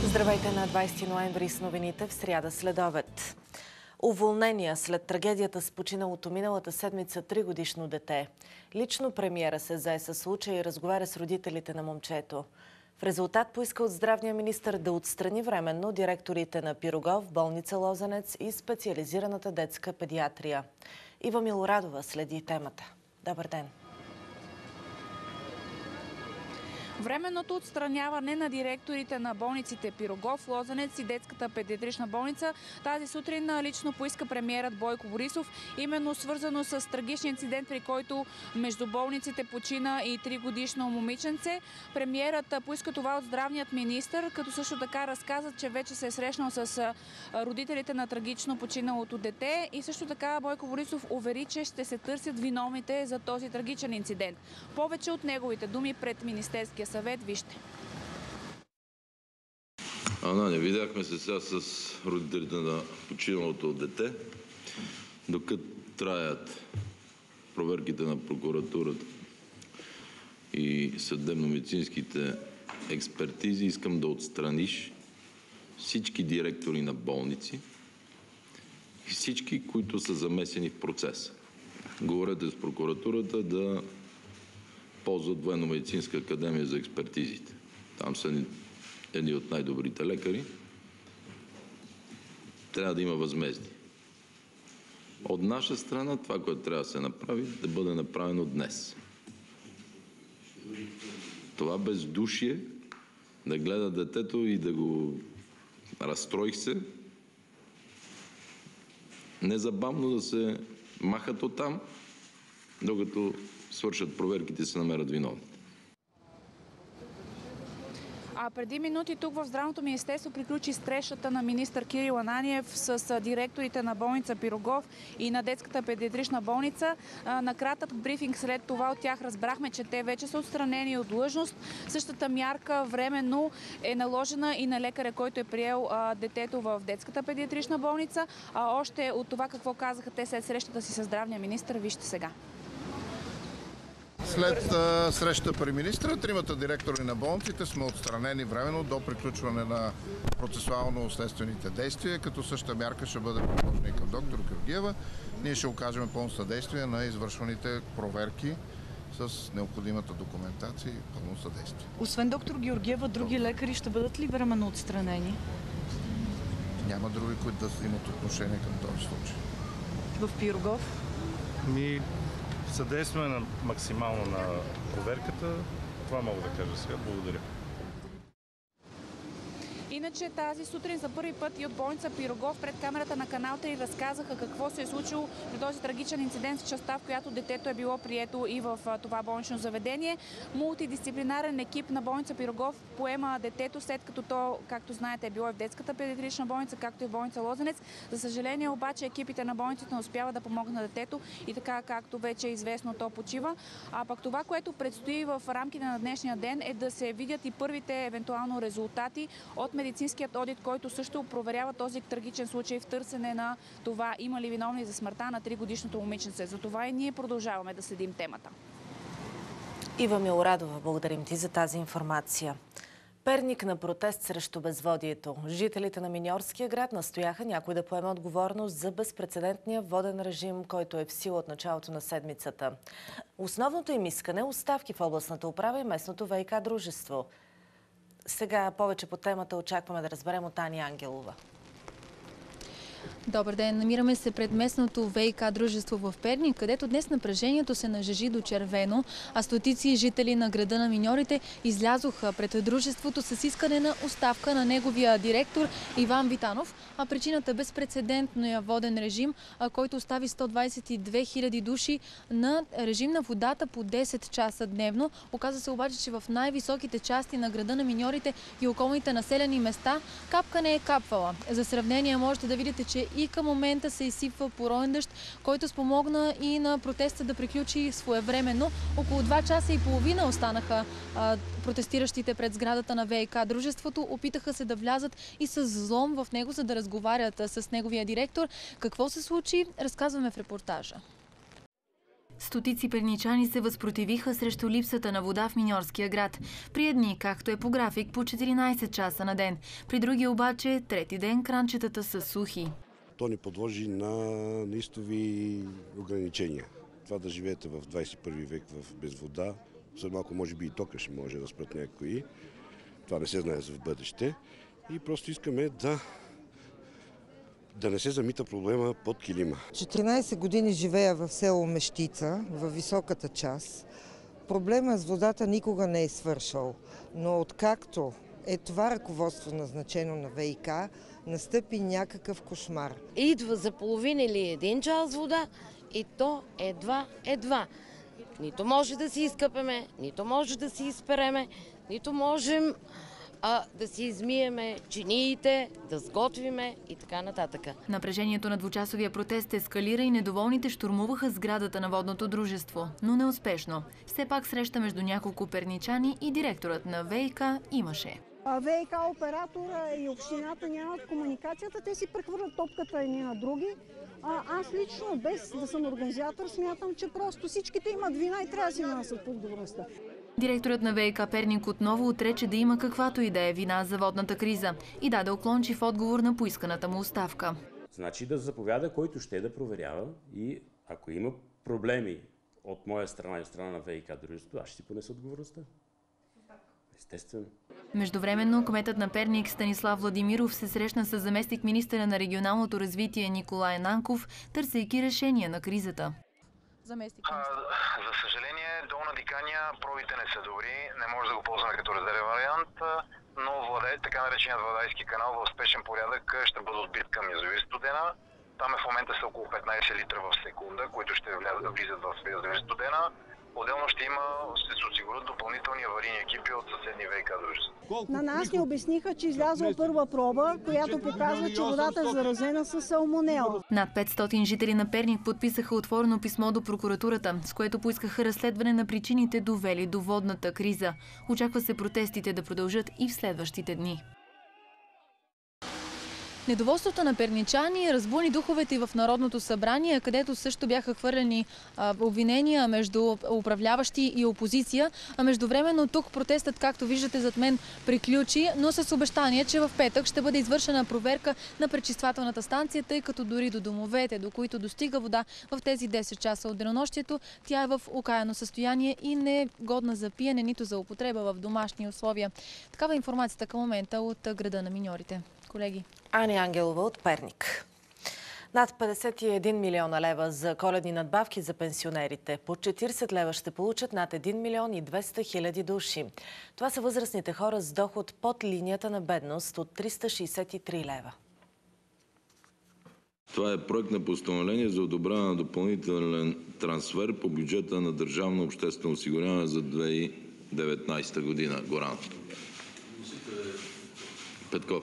Здравейте на 20 ноември с новините в сряда следобед. Уволнения след трагедията с починалото миналата седмица 3-годишно дете. Лично премиера се зае със случая и разговаря с родителите на момчето. В резултат поиска от здравния министър да отстрани временно директорите на Пирогов, болница Лозенец и специализираната детска педиатрия. Ива Милорадова следи темата. Добър ден! Временното отстраняване на директорите на болниците Пирогов, Лозенец и детската педиатрична болница тази сутрин лично поиска премиерът Бойко Борисов, именно свързано с трагичния инцидент, при който между болниците почина и 3-годишно момиченце. Премиерът поиска това от здравният министър, като също така разказа, че вече се е срещнал с родителите на трагично починалото дете, и също така Бойко Борисов увери, че ще се търсят виновните за този трагичен инцидент. Повече от неговите думи пред Министерския съвет, вижте. Не видяхме се сега с родителите на починалото дете. Докато траят проверките на прокуратурата и съдебно-медицинските експертизи, искам да отстраниш всички директори на болници и всички, които са замесени в процеса. Говорете с прокуратурата да ползват Военно-медицинска академия за експертизите. Там са едни от най-добрите лекари. Трябва да има възмездие. От наша страна това, което трябва да се направи, да бъде направено днес. Това бездушие, да гледа детето и да го разстроих се, незабавно да се махат оттам, докато свършат проверките и се намерят виновните. А преди минути тук в Здравното министерство приключи срещата на министър Кирил Ананиев с директорите на болница Пирогов и на детската педиатрична болница. На кратък брифинг след това от тях разбрахме, че те вече са отстранени от длъжност. Същата мярка временно е наложена и на лекаря, който е приел детето в детската педиатрична болница. Още от това какво казаха те след срещата си с здравния министър, вижте сега. След срещата при министра, тримата директори на болниците сме отстранени временно до приключване на процесуално-следствените действия, като същата мярка ще бъде предложена и към доктор Георгиева. Ние ще окажем пълно съдействие на извършваните проверки с необходимата документация и пълно съдействие. Освен доктор Георгиева, други лекари ще бъдат ли временно отстранени? Няма други, които да имат отношение към този случай. В Пирогов? Съдействаме максимално на проверката. Това мога да кажа сега. Благодаря. Иначе тази сутрин за първи път и от болница Пирогов пред камерата на Канал 3 разказаха какво се е случило при този трагичен инцидент в частта, в която детето е било прието и в това болнично заведение. Мултидисциплинарен екип на болница Пирогов поема детето, след като то, както знаете, е било и в детската педиатрична болница, както и в болница Лозенец. За съжаление обаче екипите на болниците не успяват да помогнат на детето и така, както вече е известно, то почива. А пък това, което предстои в рамките на днешния ден, е да се видят и първите евентуално резултати от медицинският одит, който също проверява този трагичен случай в търсене на това има ли виновни за смъртта на 3-годишното момиченце. Затова и ние продължаваме да следим темата. Ива Милорадова, благодарим ти за тази информация. Перник на протест срещу безводието. Жителите на Миньорския град настояха някой да поеме отговорност за безпрецедентния воден режим, който е в сила от началото на седмицата. Основното им искане е оставки в областната управа и местното ВиК дружество. Сега повече по темата очакваме да разберем от Ани Ангелова. Добър ден! Намираме се пред местното ВиК дружество в Перник, където днес напрежението се нажежи до червено, а стотици жители на града на миньорите излязоха пред дружеството с искане на оставка на неговия директор Иван Витанов. А причината е безпрецедентния воден режим, който остави 122 000 души на режим на водата по 10 часа дневно. Оказва се обаче, че в най-високите части на града на миньорите и околните населени места капка не е капвала. За сравнение можете да видите, че и към момента се изсипва пороен дъжд, който спомогна и на протеста да приключи своевременно. Около 2 часа и половина останаха протестиращите пред сградата на ВиК дружеството. Опитаха се да влязат и с взлом в него, за да разговарят с неговия директор. Какво се случи, разказваме в репортажа. Стотици перничани се възпротивиха срещу липсата на вода в миньорския град. При едни, както е по график, по 14 часа на ден. При други обаче, трети ден кранчетата са сухи. То ни подложи на неистови ограничения. Това да живеете в 21 век без вода, след малко може би и тока ще може да спрат някои. Това не се знае за в бъдеще. И просто искаме да не се замита проблема под килима. 14 години живея в село Мещица, в високата част. Проблемът с водата никога не е свършил, но откакто е това ръководство назначено на ВиК, настъпи някакъв кошмар. Идва за половин или един час вода и то едва. Нито може да си изкъпеме, нито може да си изпереме, нито можем да си измиеме чиниите, да сготвиме и така нататък. Напрежението на двучасовия протест ескалира и недоволните щурмуваха сградата на водното дружество, но неуспешно. Все пак среща между няколко перничани и директорът на ВиК имаше. ВиК оператора и общината нямат комуникацията, те си прехвърлят топката едни на други. Аз лично, без да съм организатор, смятам, че просто всичките имат вина и трябва да си нанасят отговорността. Директорът на ВиК Перник отново отрече да има каквато и да е вина за водната криза и даде уклончив отговор на поисканата му оставка. Значи да заповяда, който ще да проверява и ако има проблеми от моя страна и страна на ВиК дружеството, аз ще си понеса отговорността. Естествено. Междувременно кметът на Перник Станислав Владимиров се срещна с заместник-министъра на регионалното развитие Николай Нанков, търсейки решение на кризата. За съжаление, долна Диканя пробите не са добри, не може да го ползваме като резервен вариант, но така нареченият Владайски канал в спешен порядък ще бъде отбит към язовир Студена. Там в момента са около 15 литра в секунда, които ще влизат в язовир Студена. Отделно ще се осигурят допълнителни аварийни екипи от съседни ВиК дружества. На нас ни обясниха, че излязла първа проба, която показва, че водата е заразена с салмонела. Над 500 жители на Перник подписаха отворено писмо до прокуратурата, с което поискаха разследване на причините, довели до водната криза. Очаква се протестите да продължат и в следващите дни. Недоволството на перничани разбуни духовете и в Народното събрание, където също бяха хвърлени обвинения между управляващи и опозиция. Междувременно тук протестът, както виждате зад мен, приключи, но с обещание, че в петък ще бъде извършена проверка на пречиствателната станция, тъй като дори до домовете, до които достига вода в тези 10 часа от денонощието, тя е в окаяно състояние и не е годна за пиене, нито за употреба в домашни условия. Такава информацията към момента от града на миньорите. Колеги. Ани Ангелова от Перник. Над 51 милиона лева за коледни надбавки за пенсионерите. По 40 лева ще получат над 1 милион и 200 хиляди души. Това са възрастните хора с доход под линията на бедност от 363 лева. Това е проект на постановление за одобряване на допълнителен трансфер по бюджета на Държавно обществено осигуряване за 2019 година. Горан Петков.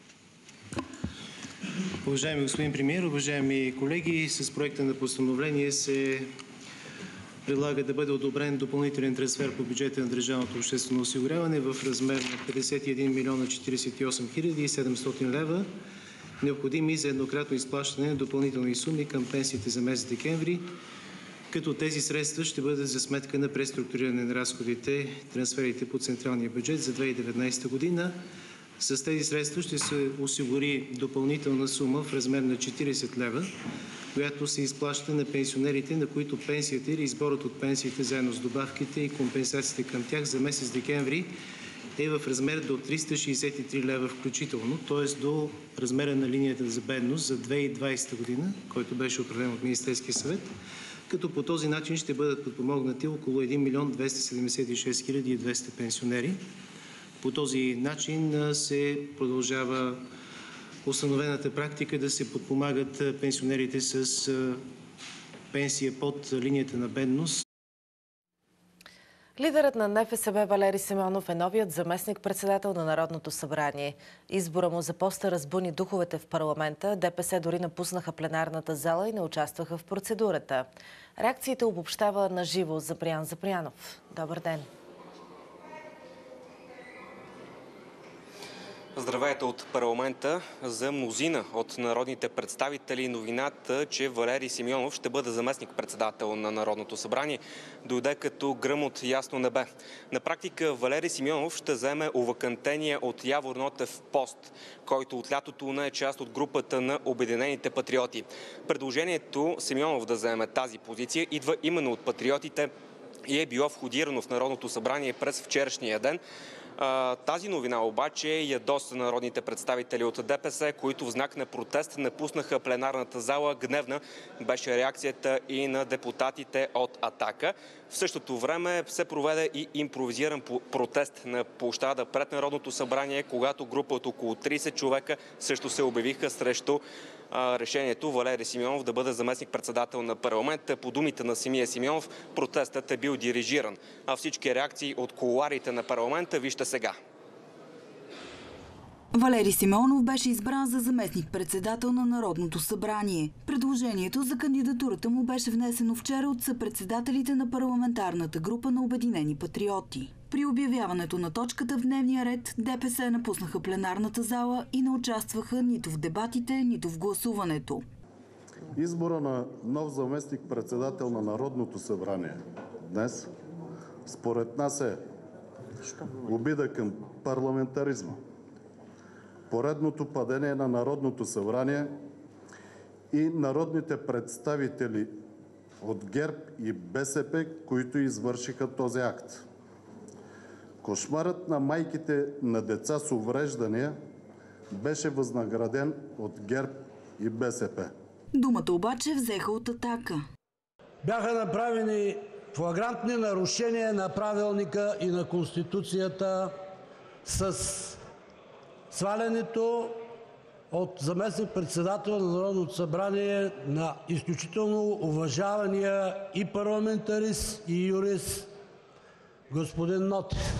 Уважаеми господин премиер, уважаеми колеги, с проекта на постановление се предлага да бъде одобрен допълнителен трансфер по бюджета на Държавното обществено осигуряване в размер на 51 милиона 48 хиляди 700 лева, необходими за еднократно изплащане на допълнителни суми към пенсиите за месец декември, като тези средства ще бъдат за сметка на преструктуриране на разходите, трансферите по централния бюджет за 2019 година. С тези средства ще се осигури допълнителна сума в размер на 40 лева, която се изплаща на пенсионерите, на които пенсията или сборът от пенсиите заедно с добавките и компенсациите към тях за месец декември е в размер до 363 лева включително, т.е. до размера на линията за бедност за 2020 година, който беше определен от Министерския съвет, като по този начин ще бъдат подпомогнати около 1 милион 276 хиляди 200 пенсионери. По този начин се продължава установената практика да се подпомагат пенсионерите с пенсия под линията на бедност. Лидерът на НФСБ Валери Симеонов е новият заместник-председател на Народното събрание. Избора му за поста разбуни духовете в парламента. ДПС дори напуснаха пленарната зала и не участваха в процедурата. Реакциите обобщава на живо Запрян Запрянов. Добър ден! Здравейте от парламента. За мнозина от народните представители новината, че Валери Симеонов ще бъде заместник-председател на Народното събрание, дойде като гръм от ясно небе. На практика Валери Симеонов ще заеме овакантения от Явор Нотев пост, който от лятото не е част от групата на Обединените патриоти. Предложението Симеонов да заеме тази позиция идва именно от патриотите и е било входирано в Народното събрание през вчерашния ден. Тази новина обаче ядоса народните представители от ДПС, които в знак на протест напуснаха пленарната зала. Гневна беше реакцията и на депутатите от Атака. В същото време се проведе и импровизиран протест на площада пред Народното събрание, когато група от около 30 човека също се обявиха срещу решението Валери Симеонов да бъде заместник-председател на парламента. По думите на самия Симеонов, протестът е бил дирижиран. А всички реакции от кулоарите на парламента вижте сега. Валери Симеонов беше избран за заместник-председател на Народното събрание. Предложението за кандидатурата му беше внесено вчера от съпредседателите на парламентарната група на Обединени патриоти. При обявяването на точката в дневния ред ДПС напуснаха пленарната зала и не участваха нито в дебатите, нито в гласуването. Избора на нов заместник-председател на Народното събрание днес според нас е обида към парламентаризма, поредното падение на Народното събрание и народните представители от ГЕРБ и БСП, които извършиха този акт. Кошмарът на майките на деца с увреждания беше възнаграден от ГЕРБ и БСП. Думата обаче взеха от Атака. Бяха направени флагрантни нарушения на правилника и на Конституцията с свалянето от заместник-председател на Народното събрание на изключително уважавания и парламентарист, и юрист господин Нотев.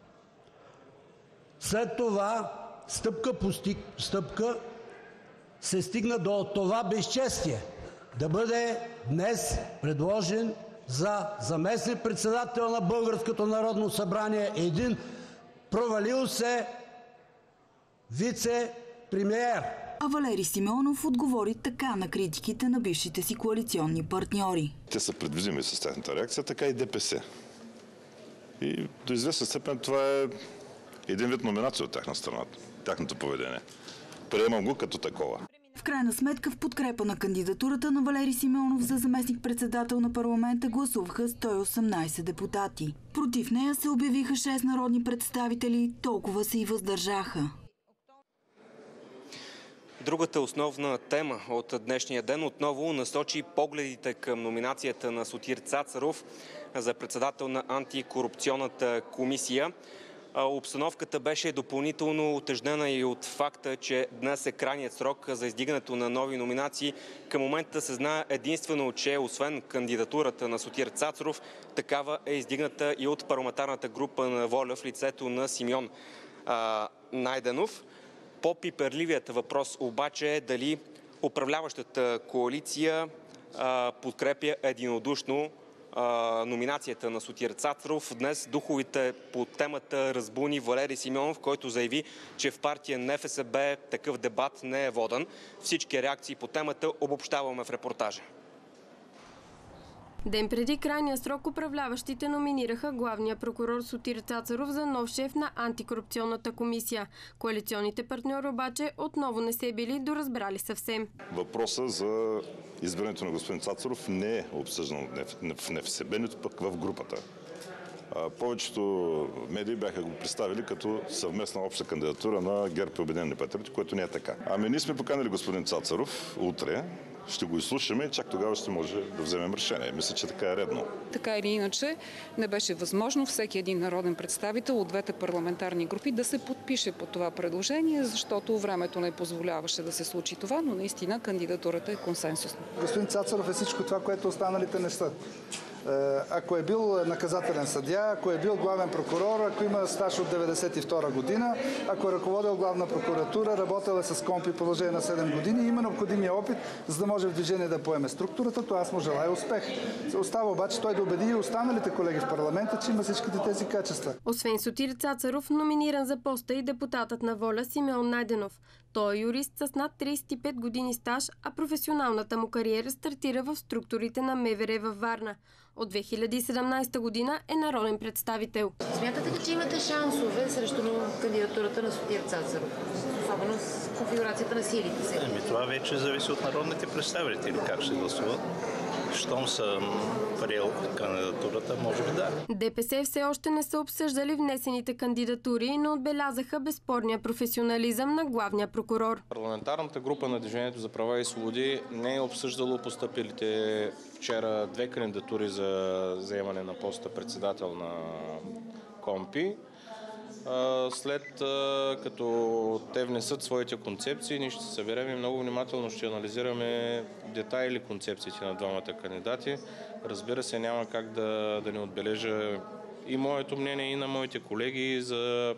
След това, стъпка по стъпка, се стигна до това безчестие да бъде днес предложен за заместник-председател на Българското народно събрание един провалил се вице-премиер. А Валери Симеонов отговори така на критиките на бившите си коалиционни партньори. Те са предвидими с тяхната реакция, така и ДПС. И до известна степен това е един вид номинация от тяхна страна, тяхното поведение. Приемам го като такова. В крайна сметка в подкрепа на кандидатурата на Валери Симеонов за заместник-председател на парламента гласуваха 118 депутати. Против нея се обявиха 6 народни представители, толкова се и въздържаха. Другата основна тема от днешния ден отново насочи погледите към номинацията на Сотир Цацаров за председател на антикорупционната комисия. Обстановката беше допълнително утежнена и от факта, че днес е крайният срок за издигането на нови номинации. Към момента се знае единствено, че освен кандидатурата на Сотир Цацаров, такава е издигната и от парламентарната група на ВОЛЯ в лицето на Симеон Найденов. По-пиперливият въпрос обаче е дали управляващата коалиция подкрепя единодушно номинацията на Сотир Цацаров. Днес духовите по темата разбуни Валери Симеонов, който заяви, че в партия НФСБ такъв дебат не е воден. Всички реакции по темата обобщаваме в репортажа. Ден преди крайния срок управляващите номинираха главния прокурор Сотир Цацаров за нов шеф на антикорупционната комисия. Коалиционните партньори обаче отново не се били доразбрали съвсем. Въпросът за избирането на господин Цацаров не е обсъждан в НФСБ, нито пък в групата. Повечето медии бяха го представили като съвместна обща кандидатура на ГЕРБ и Обединени патриоти, което не е така. Ние сме поканили господин Цацаров утре. Ще го изслушаме и чак тогава ще може да вземем решение. Мисля, че така е редно. Така или иначе не беше възможно всеки един народен представител от двете парламентарни групи да се подпише по това предложение, защото времето не позволяваше да се случи това, но наистина кандидатурата е консенсусна. Господин Цацаров е всичко това, което останалите не са. Ако е бил наказателен съдия, ако е бил главен прокурор, ако има стаж от 1992 година, ако е ръководил главна прокуратура, работил е с КОНПИ в продължение на 7 години и има необходимия опит, за да може в движение да поеме структурата, то аз му желая успех. Остава обаче той да убеди и останалите колеги в парламента, че има всичките тези качества. Освен Сотир Цацаров, номиниран за поста и депутатът на ВОЛЯ Симеон Найденов. Той е юрист с над 35 години стаж, а професионалната му кариера стартира в структурите на МВР във Варна. От 2017 година е народен представител. Смятате ли, че имате шансове срещу кандидатурата на Сотир Цацаров? Особено с конфигурацията на силите си? Това вече зависи от народните представители, как ще гласуват. Щом съм приел кандидатурата, може би да. ДПС все още не са обсъждали внесените кандидатури, но отбелязаха безспорния професионализъм на главния прокурор. Парламентарната група на Движението за права и свободи не е обсъждало постъпилите вчера 2 кандидатури за заемане на поста председател на КОНПИ. След като те внесат своите концепции, ние ще се съберем и много внимателно ще анализираме детайли концепциите на двамата кандидати. Разбира се, няма как да не отбележа и моето мнение, и на моите колеги за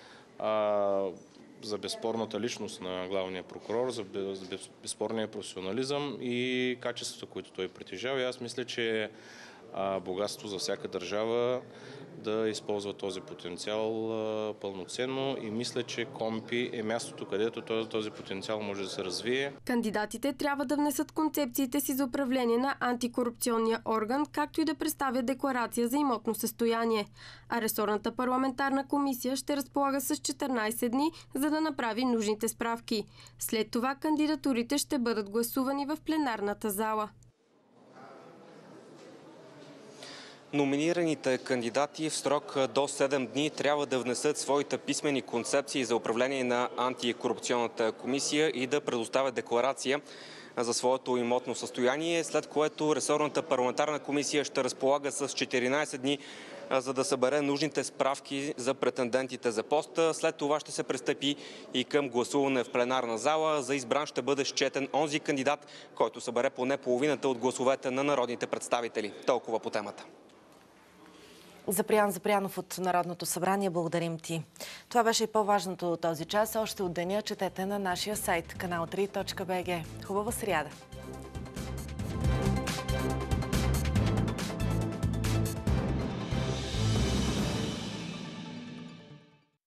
безспорната личност на главния прокурор, за безспорния професионализъм и качеството, които той притежава. И аз мисля, че богатство за всяка държава да използва този потенциал пълноценно и мисля, че КОНПИ е мястото, където този потенциал може да се развие. Кандидатите трябва да внесат концепциите си за управление на антикорупционния орган, както и да представят декларация за имотно състояние. А ресорната парламентарна комисия ще разполага с 14 дни, за да направи нужните справки. След това кандидатурите ще бъдат гласувани в пленарната зала. Номинираните кандидати в срок до 7 дни трябва да внесат своите писмени концепции за управление на антикорупционната комисия и да предоставят декларация за своето имотно състояние, след което ресорната парламентарна комисия ще разполага с 14 дни, за да събере нужните справки за претендентите за поста. След това ще се пристъпи и към гласуване в пленарна зала. За избран ще бъде счетен онзи кандидат, който събере поне половината от гласовете на народните представители. Толкова по темата. Запрян Запрянов от Народното събрание, благодарим ти. Това беше и по-важното от този час. Още от деня четете на нашия сайт kanal3.bg. Хубава сряда!